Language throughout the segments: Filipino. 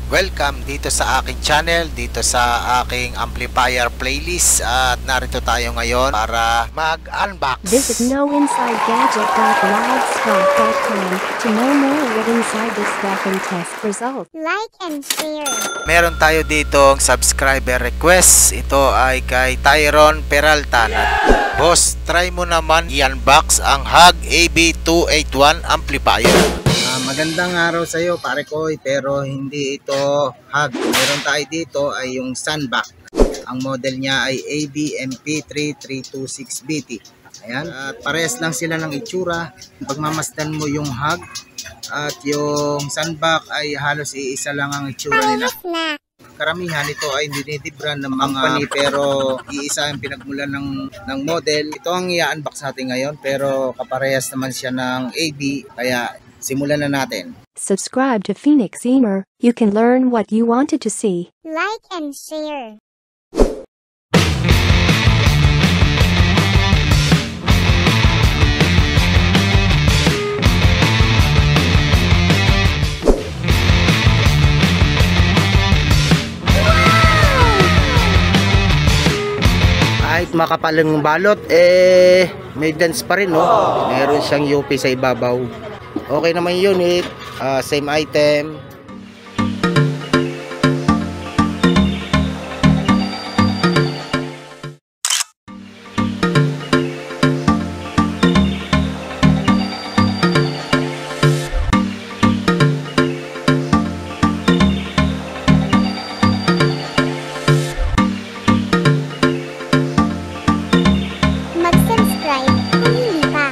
Welcome dito sa aking channel, dito sa aking amplifier playlist, at narito tayo ngayon para mag-unbox. Visit knowinsidegadget.blogspot.com to know more what inside this stuff and test results. Like and share. Meron tayo ditong subscriber request. Ito ay kay Tyron Peralta. Boss, try mo naman i-unbox ang HAG AB281 amplifier. Magandang araw sa iyo, pare ko, pero hindi ito HAG. Meron tayo dito ay yung Sunback. Ang model niya ay ABMP3326BT. Ayan, at parehas lang sila ng itsura. Pagmamasdan mo yung HAG at yung Sunback ay halos iisa lang ang itsura nila. Karamihan ito ay dinidibran ng mga company, pero iisa ang pinagmulan ng model. Ito ang i-unbox natin ngayon, pero kaparehas naman siya ng AB, kaya simulan na natin. Subscribe to Phoenix Emer. You can learn what you wanted to see. Like and share. Kahit makapal ng balot, may dance pa rin, no? Meron siyang UP sa ibabaw. Okay naman yun, same item. Mag-subscribe kung hindi pa.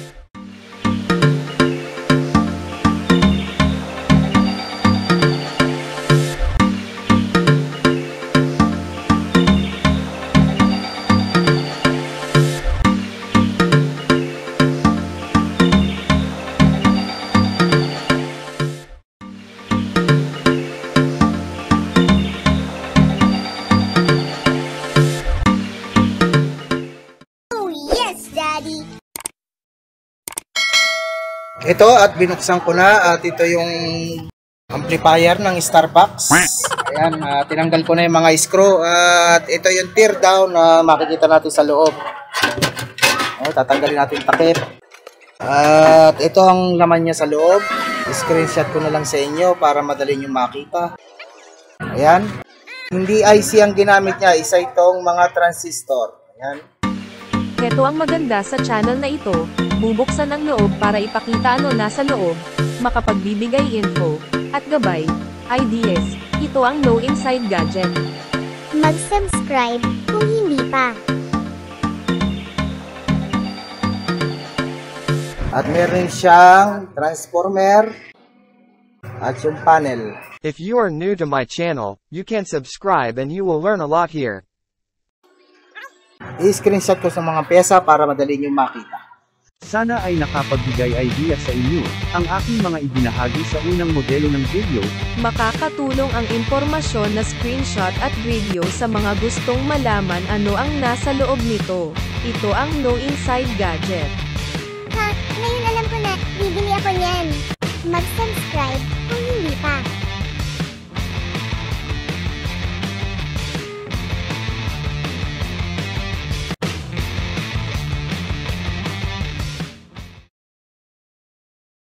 Ito, at binuksan ko na, at ito yung amplifier ng Starbucks. Ayan, tinanggal ko na yung mga screw, at ito yung tear down na makikita natin sa loob. Tatanggalin natin yung takip. At ito ang laman niya sa loob. Screenshot ko na lang sa inyo para madali nyo makita. Ayan. Hindi IC ang ginamit niya, isa itong mga transistor. Ayan. Ito ang maganda sa channel na ito, bubuksan ang loob para ipakita ano nasa loob, makapagbibigay info, at gabay, ideas. Ito ang No Inside Gadget. Mag-subscribe kung hindi pa. At meron siyang transformer at yung panel. If you are new to my channel, you can subscribe and you will learn a lot here. I-screenshot ko sa mga pyesa para madali nyo makita. Sana ay nakapagbigay idea sa inyo, ang aking mga ibinahagi sa unang modelo ng video. Makakatulong ang impormasyon na screenshot at video sa mga gustong malaman ano ang nasa loob nito. Ito ang No Inside Gadget. Ha, ngayon alam ko na, bibili ako niyan.